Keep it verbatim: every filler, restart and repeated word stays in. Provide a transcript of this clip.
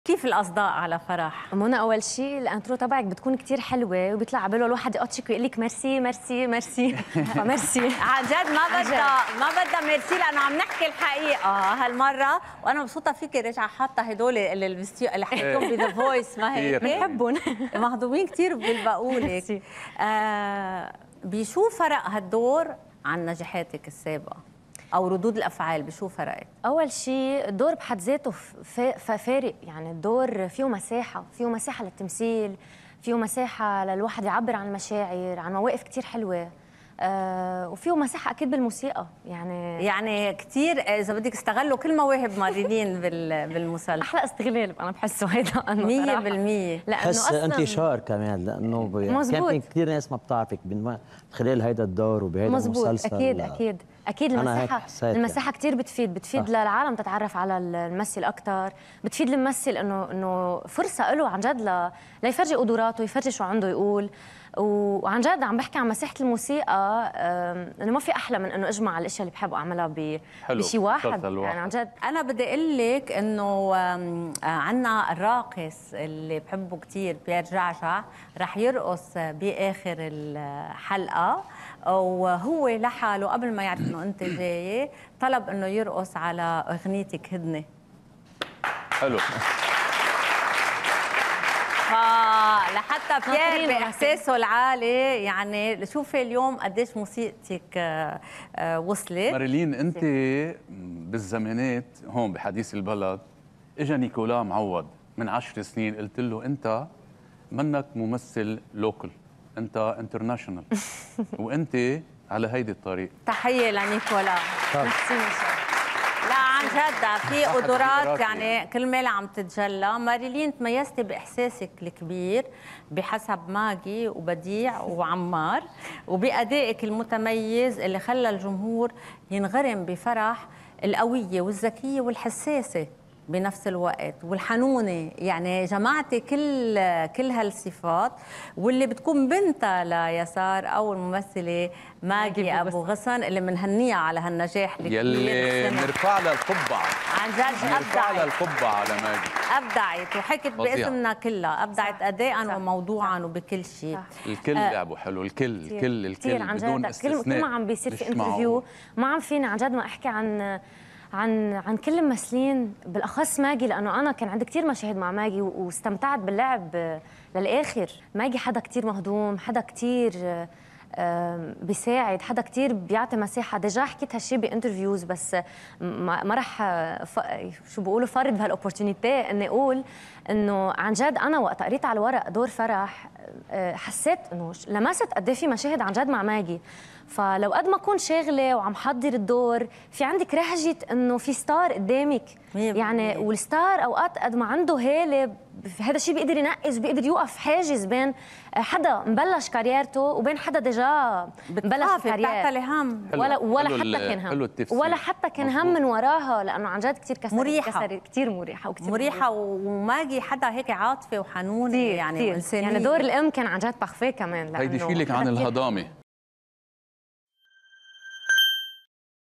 كيف الأصداء على فرح؟ منى أول شيء الانترو تبعك بتكون كتير حلوة وبيطلع على باله الواحد يقطشك ويقول لك ميرسي ميرسي ميرسي فميرسي. عن جد ما بدها ما بدها ميرسي لأنه عم نحكي الحقيقة هالمرة، وأنا مبسوطة فيكي رجعة حاطة هدول اللي لبستي اللي حكيتهم بذا فويس، ما هيك؟ بنحبهم مهضومين كثير بيلبقولك. آه بشو فرق هالدور عن نجاحاتك السابقة؟ أو ردود الأفعال بشو فرقت؟ أول شيء الدور بحد ذاته فارق، يعني الدور فيه مساحة، فيه مساحة للتمثيل، فيه مساحة للواحد يعبر عن المشاعر، عن مواقف كتير حلوة، آه وفيه مساحة أكيد بالموسيقى، يعني يعني كثير إذا بدك استغلوا كل مواهب ماريلين بالمسلسل. أحلى استغلال أنا بحسه هيدا أنه مية بالمية لأنه بحس انتشار كمان، لأنه كان في كثير ناس ما بتعرفك من خلال هيدا الدور وبهيدا المسلسل. أكيد أكيد أكيد المساحة المساحة يعني. كثير بتفيد بتفيد صح. للعالم تتعرف على الممثل أكثر، بتفيد الممثل إنه إنه فرصة له عن جد ل... ليفرجي قدراته، يفرجي شو عنده يقول. وعن جد عم بحكي عن مساحة الموسيقى، إنه ما في أحلى من إنه أجمع الأشياء اللي بحب أعملها ب... بشي واحد. يعني عن جد أنا بدي أقول لك إنه عنا الراقص اللي بحبه كثير بيير جعجع رح يرقص بآخر الحلقة، وهو لحاله قبل ما يعرف انه انت جاي طلب انه يرقص على اغنيتك هدنه. حلو. فلحتى بيير باحساسه العالي، يعني شوفي اليوم قديش موسيقتك وصلت. ماريلين انت بالزمانات هون بحديث البلد اجى نيكولا معوض من عشر سنين، قلت له انت منك ممثل لوكل، انت انترناشونال وانت على هيدي الطريق. تحيه لنيكولا. ميرسي. لا عن جد في قدرات يعني كل مالها عم تتجلى. ماريلين تميزتي باحساسك الكبير بحسب ماجي وبديع وعمار، وبادائك المتميز اللي خلى الجمهور ينغرم بفرح القويه والذكيه والحساسه بنفس الوقت والحنونه. يعني جمعتي كل كل هالصفات، واللي بتكون بنتها ليسار او الممثله ماجي ابو غصن اللي بنهنيها على هالنجاح الكبير يلي بنرفع لها القبعه. عن جد بنرفع لها القبعه على ماجي، ابدعت وحكت باسمنا كلها، ابدعت اداء وموضوعا وبكل شيء. الكل آه لعبوا حلو، الكل كتير. الكل الكل كتير عن بدون جد. استثناء. كل ما عم بيصير في انترفيو ما عم فيني عن جد ما احكي عن عن عن كل الممثلين، بالاخص ماجي، لانه انا كان عندي كثير مشاهد مع ماجي واستمتعت باللعب للاخر. ماجي حدا كثير مهضوم، حدا كثير بيساعد، حدا كثير بيعطي مساحه. ديجا حكيت هالشيء بانترفيوز، بس ما, ما رح ف... شو بيقولوا فرض بهالاوبورتونيتي اني اقول انه عن جد انا وقت قريت على الورق دور فرح حسيت انه لمست قد ايه في مشاهد عن جد مع ماجي. فلو قد ما اكون شاغله وعم حضر الدور في عندك رهجه انه في ستار قدامك، يعني والستار اوقات قد ما عنده هاله هذا الشيء بيقدر ينقز، بيقدر يوقف حاجز بين حدا مبلش كاريرته وبين حدا ديجا مبلش كارير. هم ولا ولا حتى كان هم ولا حتى كان هم من وراها، لانه عن جد كثير كسر مريحه كثير مريحه وكثير مريحه. وماجي حدا هيك عاطفه وحنونه، يعني يعني دور الام كان عن جد بخفيه كمان. هيدي شيلك عن الهضامه